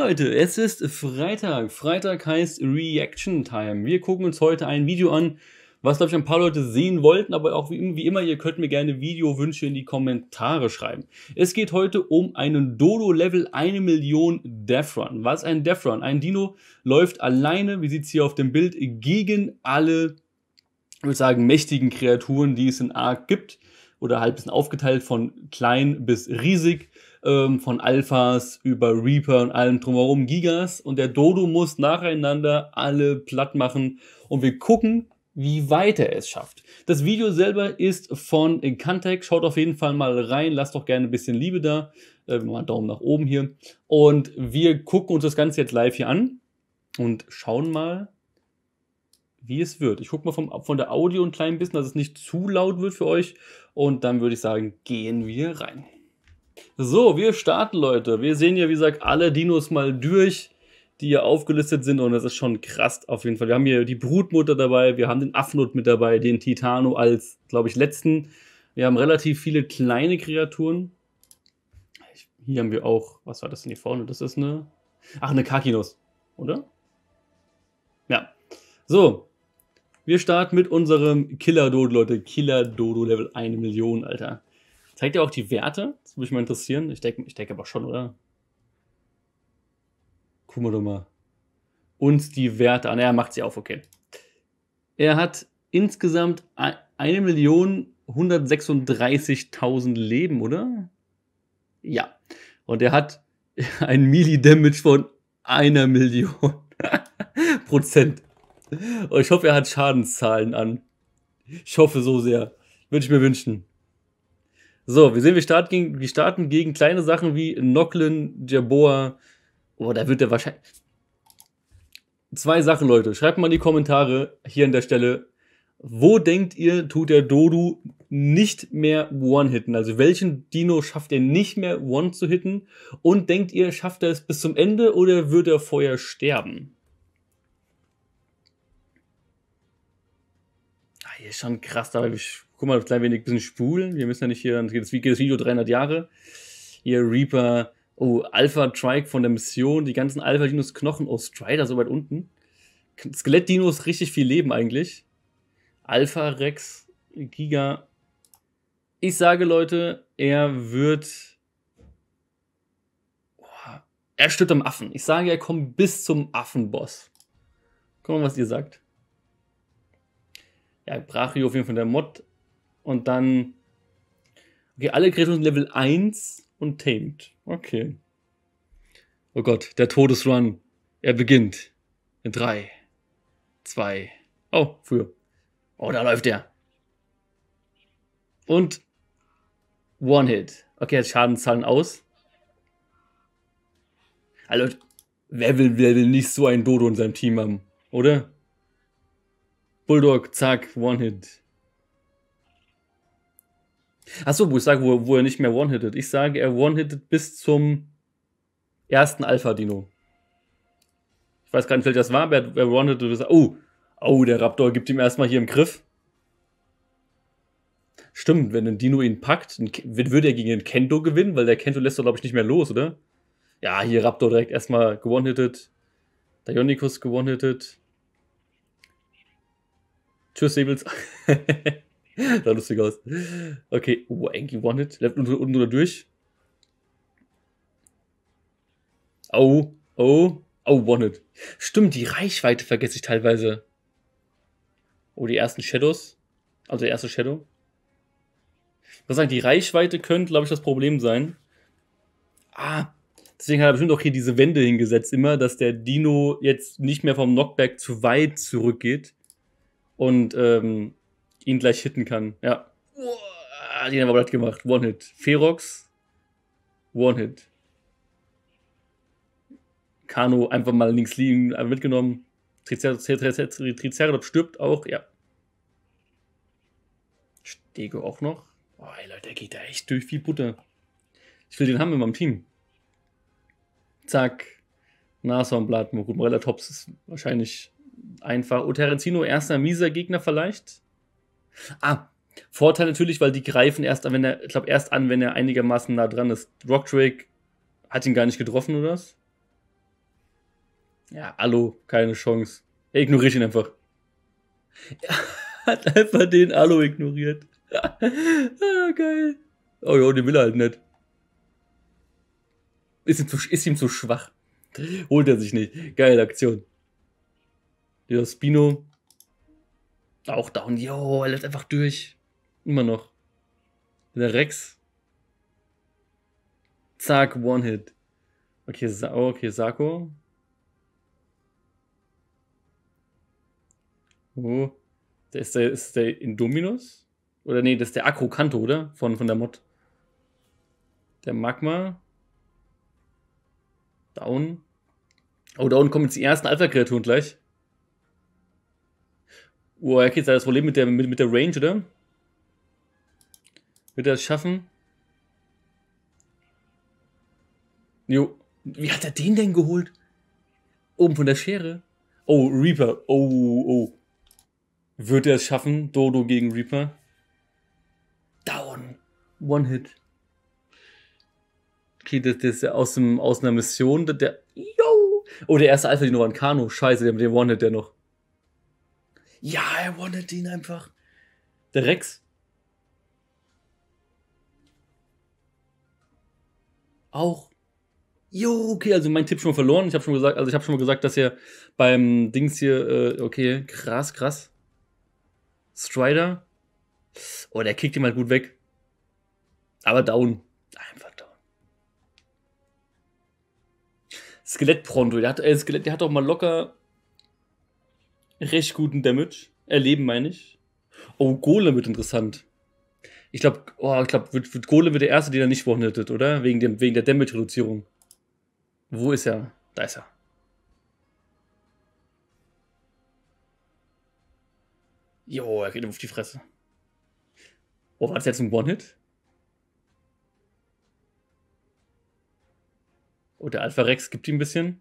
Leute, es ist Freitag. Freitag heißt Reaction Time. Wir gucken uns heute ein Video an, was, glaube ich, ein paar Leute sehen wollten, aber auch wie immer, ihr könnt mir gerne Videowünsche in die Kommentare schreiben. Es geht heute um einen Dodo-Level 1 Million Death Run. Was ist ein Death Run? Ein Dino läuft alleine, wie sieht es hier auf dem Bild, gegen alle, ich würde sagen, mächtigen Kreaturen, die es in Ark gibt. Oder halt ein bisschen aufgeteilt von klein bis riesig. Von Alphas über Reaper und allem drumherum Gigas. Und der Dodo muss nacheinander alle platt machen. Und wir gucken, wie weit er es schafft. Das Video selber ist von Incantec. Schaut auf jeden Fall mal rein. Lasst doch gerne ein bisschen Liebe da. Mal einen Daumen nach oben hier. Und wir gucken uns das Ganze jetzt live hier an. Und schauen mal, wie es wird. Ich gucke mal von der Audio ein klein bisschen, dass es nicht zu laut wird für euch. Und dann würde ich sagen, gehen wir rein. So, wir starten, Leute. Wir sehen ja, wie gesagt, alle Dinos mal durch, die hier aufgelistet sind. Und das ist schon krass auf jeden Fall. Wir haben hier die Brutmutter dabei, wir haben den Affnut mit dabei, den Titano als, glaube ich, letzten. Wir haben relativ viele kleine Kreaturen. Hier haben wir auch, was war das denn hier vorne? Das ist eine, eine Kakinos, oder? Ja. So, wir starten mit unserem Killer-Dodo, Leute. Killer-Dodo Level 1 Million, Alter. Zeigt ja auch die Werte? Das würde mich mal interessieren. Ich denke aber schon, oder? Gucken wir doch mal. Uns die Werte an. Er macht sie auf, okay. Er hat insgesamt 1.136.000 Leben, oder? Ja. Und er hat ein Melee-Damage von 1 Million Prozent. Und ich hoffe, er hat Schadenszahlen an. Ich hoffe so sehr. Würde ich mir wünschen. So, wir sehen, wir starten gegen kleine Sachen wie Noklin, Jerboa. Oh, da wird der wahrscheinlich... Zwei Sachen, Leute. Schreibt mal in die Kommentare hier an der Stelle. Wo denkt ihr, tut der Dodo nicht mehr One-Hitten? Also welchen Dino schafft er nicht mehr One zu hitten? Und denkt ihr, schafft er es bis zum Ende oder wird er vorher sterben? Hier ist schon krass, aber ich guck mal, ein klein wenig bisschen spulen. Wir müssen ja nicht hier, dann geht das Video 300 Jahre. Hier Reaper, oh, Alpha Trike von der Mission, die ganzen Alpha-Dinos Knochen, oh, Strider so weit unten. Skelett-Dinos, richtig viel Leben eigentlich. Alpha, Rex, Giga. Ich sage, Leute, er wird... er stirbt am Affen. Ich sage, er kommt bis zum Affenboss. Gucken wir mal, was ihr sagt. Ja, Brachio auf jeden Fall der Mod. Und dann... okay, alle Kreaturen sind Level 1 und tamed. Okay. Oh Gott, der Todesrun. Er beginnt. In 3, 2... oh, früher. Oh, da läuft er. Und... One-Hit. Okay, jetzt Schadenszahlen aus. Also, wer will nicht so einen Dodo in seinem Team haben, oder? Bulldog, zack, One-Hit. Achso, wo ich sage, wo er nicht mehr One-Hittet. Ich sage, er One-Hittet bis zum ersten Alpha-Dino. Ich weiß gar nicht, welches das war, aber er One-Hittet bis... oh, der Raptor gibt ihm erstmal hier im Griff. Stimmt, wenn ein Dino ihn packt, würde er gegen den Kento gewinnen, weil der Kento lässt doch, glaube ich, nicht mehr los, oder? Ja, hier Raptor direkt erstmal gewonnen-hittet. Dionyssus gewonnen-hittet. Tschüss, Säbels. Sah lustig aus. Okay, Enki One-Hit. Läuft unten oder durch. Oh, One-Hit. Stimmt, die Reichweite vergesse ich teilweise. Oh, die ersten Shadows. Also der erste Shadow. Ich muss sagen, die Reichweite könnte, glaube ich, das Problem sein. Deswegen hat er bestimmt auch hier diese Wände hingesetzt immer, dass der Dino jetzt nicht mehr vom Knockback zu weit zurückgeht. Und ihn gleich hitten kann. Ja. Den haben wir blatt gemacht. One-Hit. Ferox. One-Hit. Kano einfach mal links liegen, mitgenommen. Triceratops stirbt auch, ja. Stego auch noch. Oh, ey, Leute, der geht da echt durch wie Butter. Ich will den haben in meinem Team. Zack. Nashornblatt. Gut, Morellatops ist wahrscheinlich einfach. Oterenzino, erster mieser Gegner vielleicht. Vorteil natürlich, weil die greifen erst an, wenn er einigermaßen nah dran ist. Rockdrake hat ihn gar nicht getroffen, oder was? Ja, Alu, keine Chance. Er ignoriert ihn einfach. Er hat einfach den Alu ignoriert. Ah, geil. Oh ja, den will er halt nicht. Ist ihm zu schwach. Holt er sich nicht. Geile Aktion. Der Spino. Auch down. Jo, er läuft einfach durch. Immer noch. Der Rex. Zack, One-Hit. Okay, okay, Sako. Oh. Ist der Indominus? Oder nee, das ist der Akro-Kanto, oder? Von der Mod. Der Magma. Down. Oh, down kommen jetzt die ersten Alpha-Kreaturen gleich. Oh, okay, jetzt hat das Problem mit der Range, oder? Wird er es schaffen? Jo. Wie hat er den denn geholt? Oben von der Schere. Oh, Reaper. Oh. Wird er es schaffen? Dodo gegen Reaper. Down. One-Hit. Okay, das ist ja aus einer Mission. Yo! Oh, der erste Alpha, die noch an Kano. Scheiße, der One-Hit der noch. Ja, er One-Hit ihn einfach. Der Rex. Auch. Jo, okay, also mein Tipp schon mal verloren. Ich habe schon mal gesagt, dass er beim Dings hier, okay, krass. Strider. Oh, der kickt ihn mal gut weg. Aber down. Einfach down. Skelett Pronto. Der hat auch mal locker recht guten Damage. Erleben, meine ich. Oh, Golem wird interessant. Ich glaube, wird Golem der erste, den er nicht one-hittet, oder? Wegen der Damage-Reduzierung. Wo ist er? Da ist er. Jo, er geht ihm auf die Fresse. Oh, war das jetzt ein One-Hit? Oh, der Alpha Rex gibt ihm ein bisschen.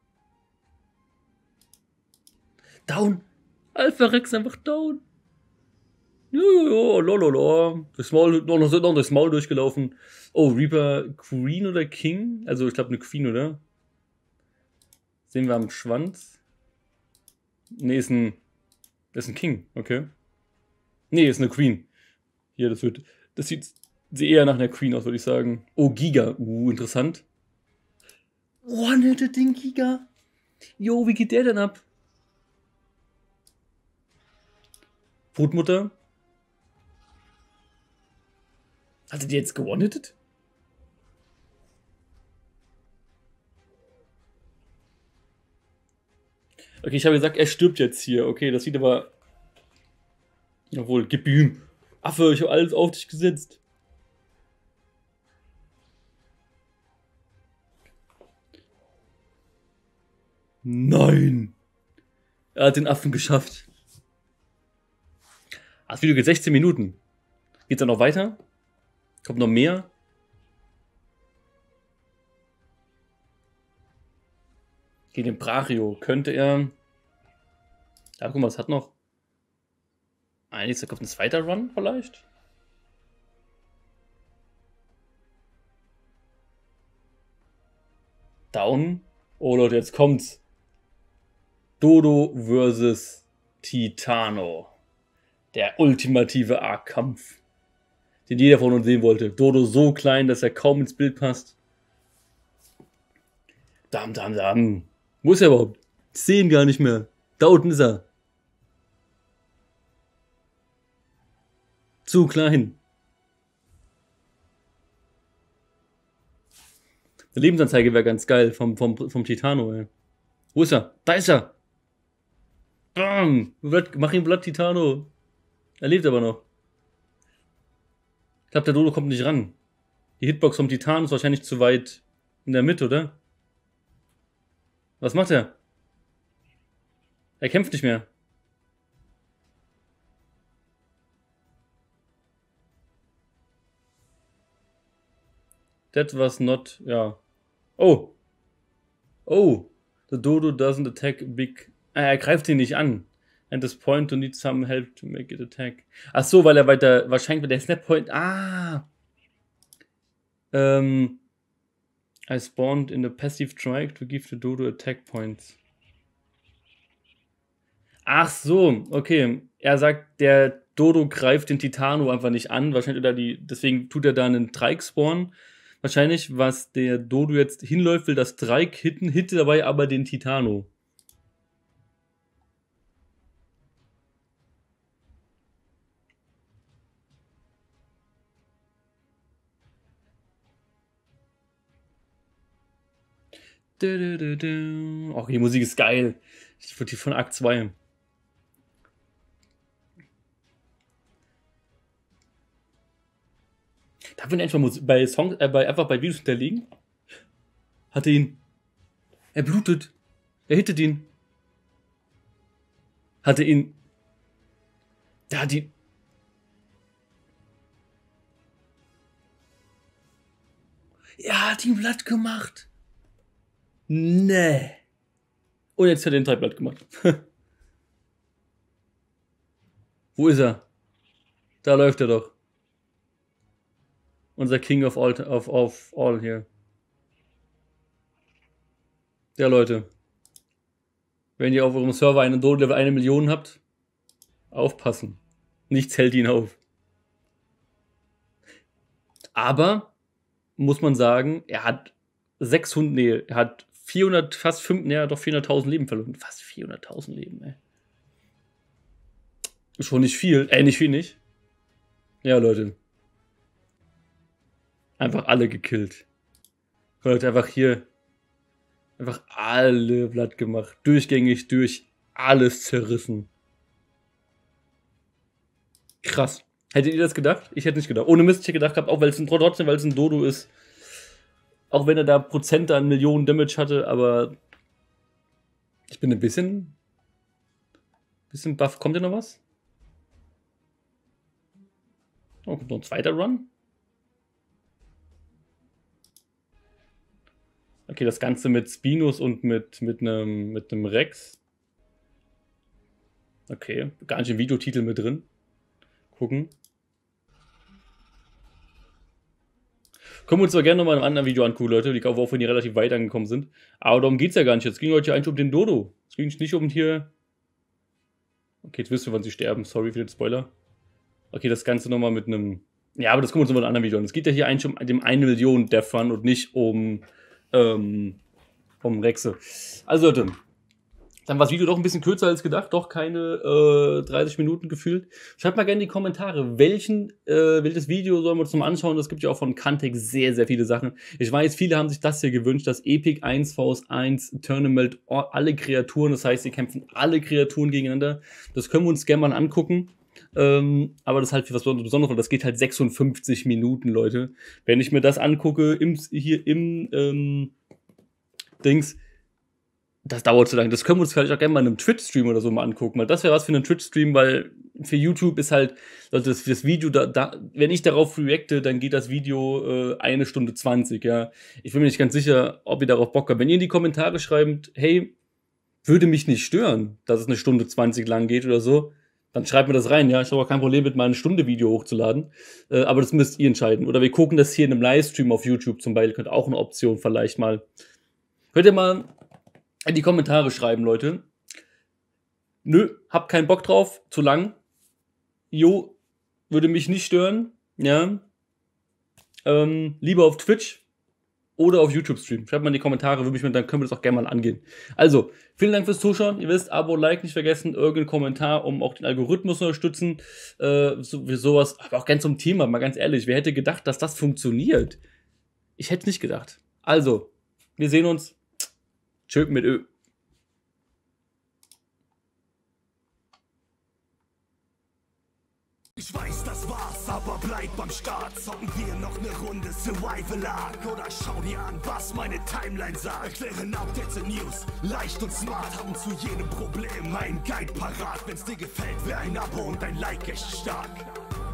Down! Alpha Rex einfach down! Jo, lololo. Noch durchs Maul durchgelaufen. Oh, Reaper Queen oder King? Also, ich glaube, eine Queen, oder? Sehen wir am Schwanz. Nee, ist ein King, okay. Nee, ist eine Queen. Hier, das sieht eher nach einer Queen aus, würde ich sagen. Oh, Giga. Interessant. One-hitted den Giga. Jo, wie geht der denn ab? Brutmutter. Hatte die jetzt gewone-hitted? Okay, ich habe gesagt, er stirbt jetzt hier. Okay, das sieht aber... Jawohl, gib ihm. Affe, ich habe alles auf dich gesetzt. Nein! Er hat den Affen geschafft. Das Video geht 16 Minuten. Geht's dann noch weiter? Kommt noch mehr? Gegen den Brachio könnte er... Ja, guck mal, es hat noch... Eigentlich, da kommt ein zweiter Run vielleicht? Down. Oh Leute, jetzt kommt's. Dodo versus Titano. Der ultimative A-Kampf. Den jeder von uns sehen wollte. Dodo so klein, dass er kaum ins Bild passt. Dam. Wo ist er überhaupt? Ich sehe ihn gar nicht mehr. Da unten ist er. Zu klein. Eine Lebensanzeige wäre ganz geil vom Titano, ey. Wo ist er? Da ist er! Bam! Mach ihn Blatt, Titano. Er lebt aber noch. Ich glaube, der Dodo kommt nicht ran. Die Hitbox vom Titan ist wahrscheinlich zu weit in der Mitte, oder? Was macht er? Er kämpft nicht mehr. That was not... Ja. Oh! The Dodo doesn't attack big... er greift ihn nicht an. And this point to need some help to make it attack. Ach so, weil er weiter... Wahrscheinlich mit der Snap Point... I spawned in a passive strike to give the Dodo attack points. Ach so, okay. Er sagt, der Dodo greift den Titano einfach nicht an. Wahrscheinlich, oder deswegen tut er da einen Trike spawnen. Wahrscheinlich, was der Dodo jetzt hinläuft, will das Trike hitten, hitte dabei aber den Titano. Oh, die Musik ist geil. Ich würde die von Akt 2. Darf man einfach bei Songs, einfach bei Videos hinterlegen? Hat er ihn. Er blutet. Er hittet ihn. Hatte ihn. Da hat ihn. Er hat ihn platt gemacht. Nee. Und jetzt hat er den Teil platt gemacht. Wo ist er? Da läuft er doch. Unser King of all hier. Ja, Leute. Wenn ihr auf eurem Server einen Dodo-Level 1 Million habt, aufpassen. Nichts hält ihn auf. Aber, muss man sagen, er hat 400, fast 400.000 Leben verloren. Fast 400.000 Leben, ey. Ist schon nicht viel. Nicht viel nicht. Ja, Leute. Einfach alle gekillt. Leute, einfach hier. Einfach alle platt gemacht. Durchgängig durch. Alles zerrissen. Krass. Hättet ihr das gedacht? Ich hätte nicht gedacht. Ohne Mist, ich hätte gedacht, auch trotzdem, weil es ein Dodo ist. Auch wenn er da Prozente an Millionen Damage hatte, aber ich bin ein bisschen buff. Kommt denn noch was? Oh, kommt noch ein zweiter Run? Okay, das Ganze mit Spinos und mit einem Rex. Okay, gar nicht im Videotitel mit drin. Gucken. Können wir uns aber gerne nochmal in einem anderen Video angucken, Leute, die auch wenn die relativ weit angekommen sind. Aber darum geht es ja gar nicht. Jetzt ging heute eigentlich um den Dodo. Es ging nicht um hier. Okay, jetzt wisst ihr, wann sie sterben. Sorry für den Spoiler. Okay, das Ganze nochmal mit einem. Ja, aber das gucken wir uns nochmal in einem anderen Video an. Es geht ja hier eigentlich um den 1 Million Death Run und nicht um Rexe. Also Leute, dann war das Video doch ein bisschen kürzer als gedacht, doch keine 30 Minuten gefühlt. Schreibt mal gerne in die Kommentare, welches Video sollen wir uns nochmal anschauen. Es gibt ja auch von Kantek sehr, sehr viele Sachen. Ich weiß, viele haben sich das hier gewünscht, das Epic 1 vs 1 Tournament, alle Kreaturen, das heißt, sie kämpfen alle Kreaturen gegeneinander. Das können wir uns gerne mal angucken. Aber das ist halt was Besonderes, weil das geht halt 56 Minuten, Leute. Wenn ich mir das angucke, hier im Dings, das dauert zu lange. Das können wir uns vielleicht auch gerne mal in einem Twitch-Stream oder so mal angucken, weil das wäre was für einen Twitch-Stream, weil für YouTube ist halt, also das Video, wenn ich darauf reacte, dann geht das Video 1 Stunde 20, ja. Ich bin mir nicht ganz sicher, ob ihr darauf Bock habt. Wenn ihr in die Kommentare schreibt, hey, würde mich nicht stören, dass es 1 Stunde 20 lang geht oder so, dann schreibt mir das rein, ja. Ich habe auch kein Problem mit, mal 1 Stunde Video hochzuladen. Aber das müsst ihr entscheiden. Oder wir gucken das hier in einem Livestream auf YouTube zum Beispiel. Könnte auch eine Option vielleicht mal. Könnt ihr mal in die Kommentare schreiben, Leute. Nö, hab keinen Bock drauf. Zu lang. Jo, würde mich nicht stören. Ja. Lieber auf Twitch oder auf YouTube-Stream. Schreibt mal in die Kommentare, dann können wir das auch gerne mal angehen. Also, vielen Dank fürs Zuschauen. Ihr wisst, Abo, Like nicht vergessen, irgendeinen Kommentar, um auch den Algorithmus zu unterstützen. Sowas, aber auch ganz zum Thema, mal ganz ehrlich. Wer hätte gedacht, dass das funktioniert? Ich hätte es nicht gedacht. Also, wir sehen uns. Tschö mit Ö. Ich weiß, das war's, aber bleib beim Start. Zocken wir noch eine Runde Survival Ark oder schau dir an, was meine Timeline sagt. Erklären Updates und News, leicht und smart, haben zu jedem Problem einen Guide parat. Wenn's dir gefällt, wäre ein Abo und ein Like echt stark.